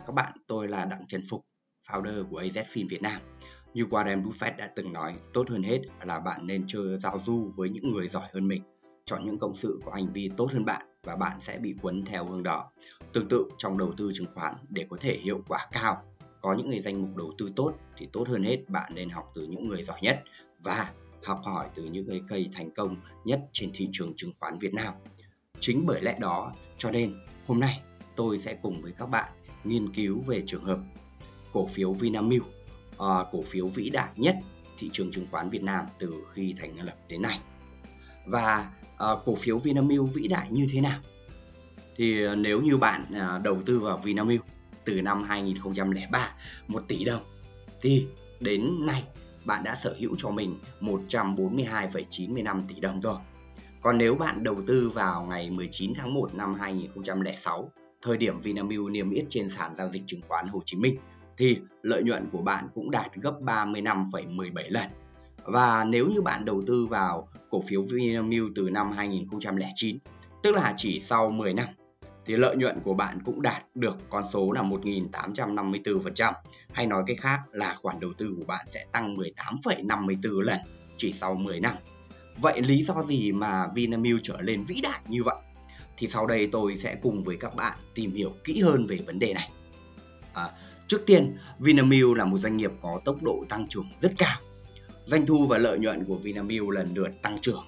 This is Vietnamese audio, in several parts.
các bạn, tôi là Đặng Trần Phục, founder của AZFIN Việt Nam. Như Warren Buffett đã từng nói, tốt hơn hết là bạn nên chơi giao du với những người giỏi hơn mình. Chọn những cộng sự có hành vi tốt hơn bạn và bạn sẽ bị cuốn theo hướng đó. Tương tự trong đầu tư chứng khoán, để có thể hiệu quả cao, có những cái danh mục đầu tư tốt thì tốt hơn hết bạn nên học từ những người giỏi nhất và học hỏi từ những cái cây thành công nhất trên thị trường chứng khoán Việt Nam. Chính bởi lẽ đó cho nên hôm nay tôi sẽ cùng với các bạn nghiên cứu về trường hợp cổ phiếu Vinamilk, cổ phiếu vĩ đại nhất thị trường chứng khoán Việt Nam từ khi thành lập đến nay. Và cổ phiếu Vinamilk vĩ đại như thế nào? Thì nếu như bạn đầu tư vào Vinamilk từ năm 2003 1 tỷ đồng thì đến nay bạn đã sở hữu cho mình 142,95 tỷ đồng rồi. Còn nếu bạn đầu tư vào ngày 19 tháng 1 năm 2006, thời điểm Vinamilk niêm yết trên sàn giao dịch chứng khoán Hồ Chí Minh, thì lợi nhuận của bạn cũng đạt gấp 35,17 lần. Và nếu như bạn đầu tư vào cổ phiếu Vinamilk từ năm 2009, tức là chỉ sau 10 năm, thì lợi nhuận của bạn cũng đạt được con số là 1.854%. Hay nói cách khác là khoản đầu tư của bạn sẽ tăng 18,54 lần chỉ sau 10 năm. Vậy lý do gì mà Vinamilk trở lên vĩ đại như vậy? Thì sau đây tôi sẽ cùng với các bạn tìm hiểu kỹ hơn về vấn đề này. Trước tiên, Vinamilk là một doanh nghiệp có tốc độ tăng trưởng rất cao. Doanh thu và lợi nhuận của Vinamilk lần lượt tăng trưởng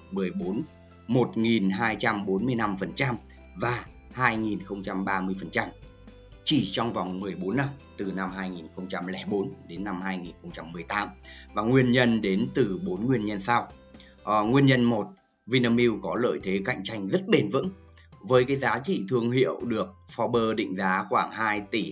1.245% và 2.030% chỉ trong vòng 14 năm, từ năm 2004 đến năm 2018. Và nguyên nhân đến từ 4 nguyên nhân sau. Nguyên nhân 1, Vinamilk có lợi thế cạnh tranh rất bền vững. Với cái giá trị thương hiệu được Forbes định giá khoảng 2 tỷ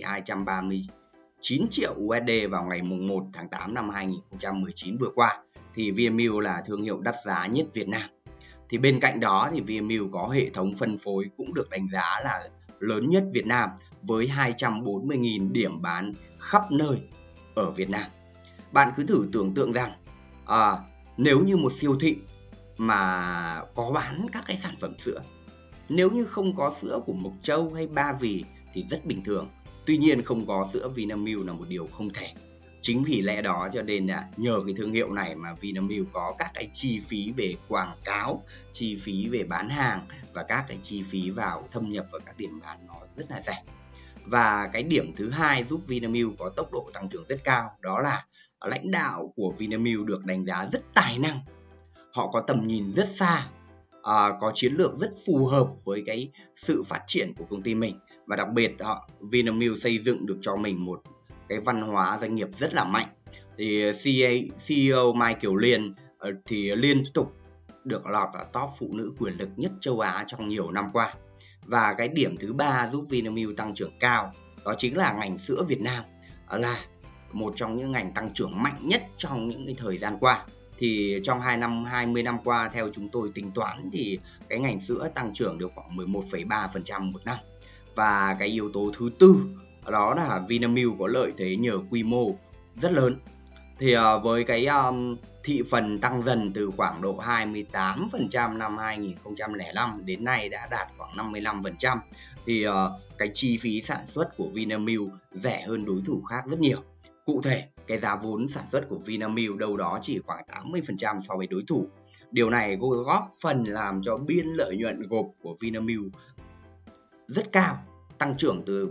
239 triệu USD vào ngày 1 tháng 8 năm 2019 vừa qua, thì Vinamilk là thương hiệu đắt giá nhất Việt Nam. Thì bên cạnh đó thì Vinamilk có hệ thống phân phối cũng được đánh giá là lớn nhất Việt Nam với 240.000 điểm bán khắp nơi ở Việt Nam. Bạn cứ thử tưởng tượng rằng nếu như một siêu thị mà có bán các cái sản phẩm sữa, nếu như không có sữa của Mộc Châu hay Ba Vì thì rất bình thường. Tuy nhiên không có sữa Vinamilk là một điều không thể. Chính vì lẽ đó cho nên là nhờ cái thương hiệu này mà Vinamilk có các cái chi phí về quảng cáo, chi phí về bán hàng và các cái chi phí vào thâm nhập vào các điểm bán nó rất là rẻ. Và cái điểm thứ hai giúp Vinamilk có tốc độ tăng trưởng rất cao đó là lãnh đạo của Vinamilk được đánh giá rất tài năng. Họ có tầm nhìn rất xa, có chiến lược rất phù hợp với cái sự phát triển của công ty mình. Và đặc biệt Vinamilk xây dựng được cho mình một cái văn hóa doanh nghiệp rất là mạnh. Thì CEO Michael Liên thì liên tục được lọt vào top phụ nữ quyền lực nhất châu Á trong nhiều năm qua. Và cái điểm thứ ba giúp Vinamilk tăng trưởng cao đó chính là ngành sữa Việt Nam là một trong những ngành tăng trưởng mạnh nhất trong những cái thời gian qua. Thì trong 20 năm qua theo chúng tôi tính toán thì cái ngành sữa tăng trưởng được khoảng 11,3% một năm. Và cái yếu tố thứ tư đó là Vinamilk có lợi thế nhờ quy mô rất lớn. Thì với cái thị phần tăng dần từ khoảng độ 28% năm 2005 đến nay đã đạt khoảng 55%. Thì cái chi phí sản xuất của Vinamilk rẻ hơn đối thủ khác rất nhiều. Cụ thể, cái giá vốn sản xuất của Vinamilk đâu đó chỉ khoảng 80% so với đối thủ. Điều này góp phần làm cho biên lợi nhuận gộp của Vinamilk rất cao, tăng trưởng từ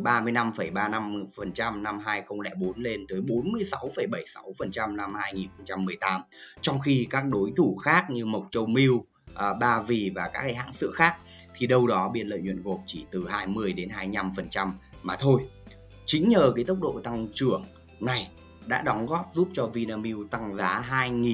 35,35% năm 2004 lên tới 46,76% năm 2018. Trong khi các đối thủ khác như Mộc Châu Milk, Ba Vì và các cái hãng sữa khác thì đâu đó biên lợi nhuận gộp chỉ từ 20 đến 25% mà thôi. Chính nhờ cái tốc độ tăng trưởng này đã đóng góp giúp cho Vinamilk tăng giá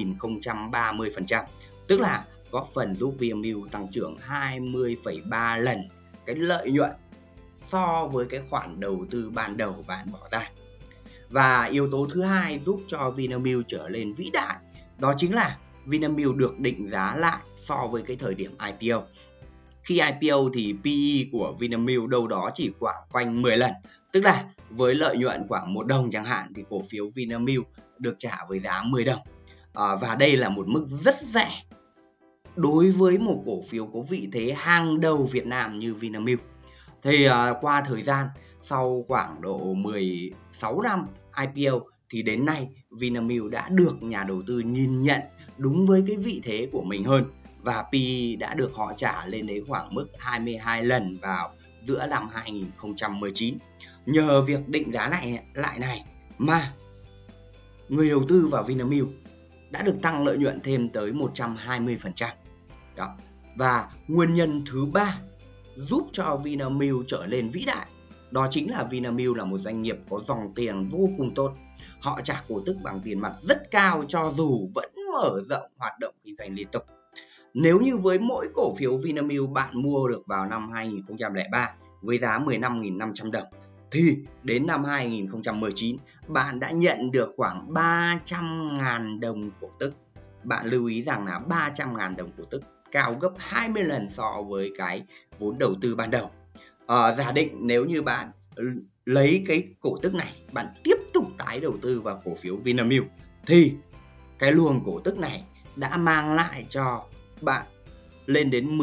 2030%, tức là góp phần giúp Vinamilk tăng trưởng 20,3 lần cái lợi nhuận so với cái khoản đầu tư ban đầu bạn bỏ ra. Và yếu tố thứ hai giúp cho Vinamilk trở lên vĩ đại đó chính là Vinamilk được định giá lại so với cái thời điểm IPO. Khi IPO thì PE của Vinamilk đâu đó chỉ khoảng quanh 10 lần. Tức là với lợi nhuận khoảng 1 đồng chẳng hạn thì cổ phiếu Vinamilk được trả với giá 10 đồng. Và đây là một mức rất rẻ đối với một cổ phiếu có vị thế hàng đầu Việt Nam như Vinamilk. Thì qua thời gian sau khoảng độ 16 năm IPO thì đến nay Vinamilk đã được nhà đầu tư nhìn nhận đúng với cái vị thế của mình hơn, và PE đã được họ trả lên đến khoảng mức 22 lần vào giữa năm 2019. Nhờ việc định giá lại này mà người đầu tư vào Vinamilk đã được tăng lợi nhuận thêm tới 120%. Đó. Và nguyên nhân thứ ba giúp cho Vinamilk trở nên vĩ đại, đó chính là Vinamilk là một doanh nghiệp có dòng tiền vô cùng tốt. Họ trả cổ tức bằng tiền mặt rất cao cho dù vẫn mở rộng hoạt động kinh doanh liên tục. Nếu như với mỗi cổ phiếu Vinamilk bạn mua được vào năm 2003 với giá 15.500 đồng, thì đến năm 2019 bạn đã nhận được khoảng 300.000 đồng cổ tức. Bạn lưu ý rằng là 300.000 đồng cổ tức cao gấp 20 lần so với cái vốn đầu tư ban đầu. Giả định nếu như bạn lấy cái cổ tức này, bạn tiếp tục tái đầu tư vào cổ phiếu Vinamilk, thì cái luồng cổ tức này đã mang lại cho bạn lên đến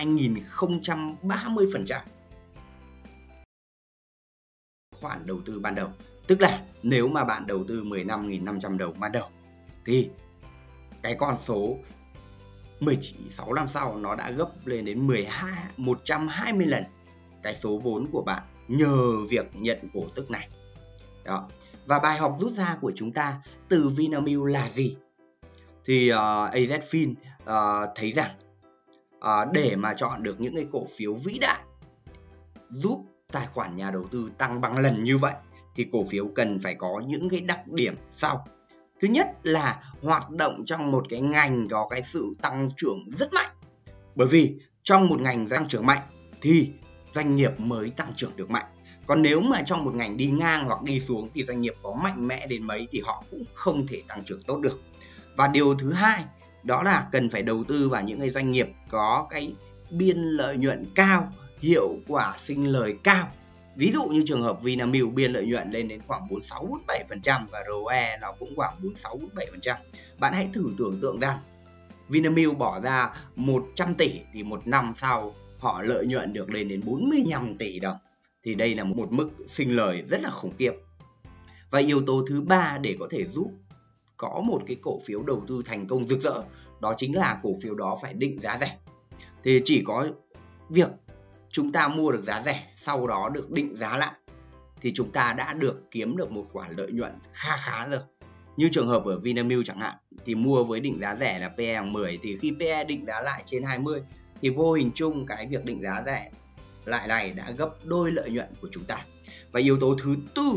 12.030% khoản đầu tư ban đầu. Tức là nếu mà bạn đầu tư 15.500 đồng ban đầu thì cái con số 16 năm sau nó đã gấp lên đến 120 lần cái số vốn của bạn nhờ việc nhận cổ tức này. Đó. Và bài học rút ra của chúng ta từ Vinamilk là gì? Thì AZFIN thấy rằng để mà chọn được những cái cổ phiếu vĩ đại giúp tài khoản nhà đầu tư tăng bằng lần như vậy thì cổ phiếu cần phải có những cái đặc điểm sau. Thứ nhất là hoạt động trong một cái ngành có cái sự tăng trưởng rất mạnh. Bởi vì trong một ngành tăng trưởng mạnh thì doanh nghiệp mới tăng trưởng được mạnh. Còn nếu mà trong một ngành đi ngang hoặc đi xuống thì doanh nghiệp có mạnh mẽ đến mấy thì họ cũng không thể tăng trưởng tốt được. Và điều thứ hai đó là cần phải đầu tư vào những cái doanh nghiệp có cái biên lợi nhuận cao, hiệu quả sinh lời cao. Ví dụ như trường hợp Vinamilk biên lợi nhuận lên đến khoảng 46-47% và ROE nó cũng khoảng 46-47%. Bạn hãy thử tưởng tượng rằng Vinamilk bỏ ra 100 tỷ thì một năm sau họ lợi nhuận được lên đến 45 tỷ đồng. Thì đây là một mức sinh lời rất là khủng khiếp. Và yếu tố thứ ba để có thể giúp có một cái cổ phiếu đầu tư thành công rực rỡ, đó chính là cổ phiếu đó phải định giá rẻ. Thì chỉ có việc chúng ta mua được giá rẻ, sau đó được định giá lại thì chúng ta đã được kiếm được một khoản lợi nhuận khá rồi. Như trường hợp ở Vinamilk chẳng hạn, thì mua với định giá rẻ là PE bằng 10, thì khi PE định giá lại trên 20 thì vô hình chung cái việc định giá rẻ lại này đã gấp đôi lợi nhuận của chúng ta. Và yếu tố thứ tư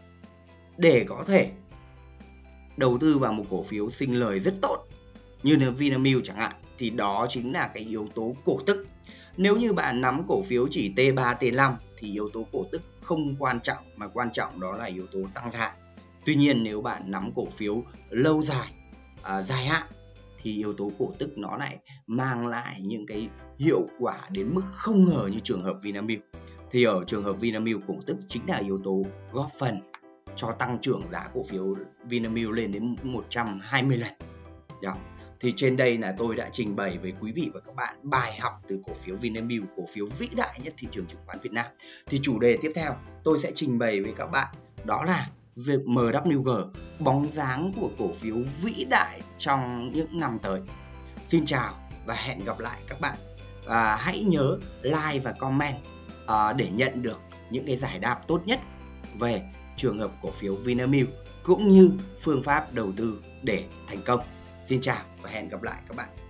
để có thể đầu tư vào một cổ phiếu sinh lời rất tốt như là Vinamilk chẳng hạn thì đó chính là cái yếu tố cổ tức. Nếu như bạn nắm cổ phiếu chỉ T3, T5 thì yếu tố cổ tức không quan trọng, mà quan trọng đó là yếu tố tăng giá. Tuy nhiên nếu bạn nắm cổ phiếu lâu dài, dài hạn thì yếu tố cổ tức nó lại mang lại những cái hiệu quả đến mức không ngờ như trường hợp Vinamilk. Thì ở trường hợp Vinamilk, cổ tức chính là yếu tố góp phần cho tăng trưởng giá cổ phiếu Vinamilk lên đến 120 lần. Đó. Thì trên đây là tôi đã trình bày với quý vị và các bạn bài học từ cổ phiếu Vinamilk, cổ phiếu vĩ đại nhất thị trường chứng khoán Việt Nam. Thì chủ đề tiếp theo tôi sẽ trình bày với các bạn đó là việc MWG, bóng dáng của cổ phiếu vĩ đại trong những năm tới. Xin chào và hẹn gặp lại các bạn. Hãy nhớ like và comment để nhận được những cái giải đáp tốt nhất về trường hợp cổ phiếu Vinamilk cũng như phương pháp đầu tư để thành công. Xin chào và hẹn gặp lại các bạn.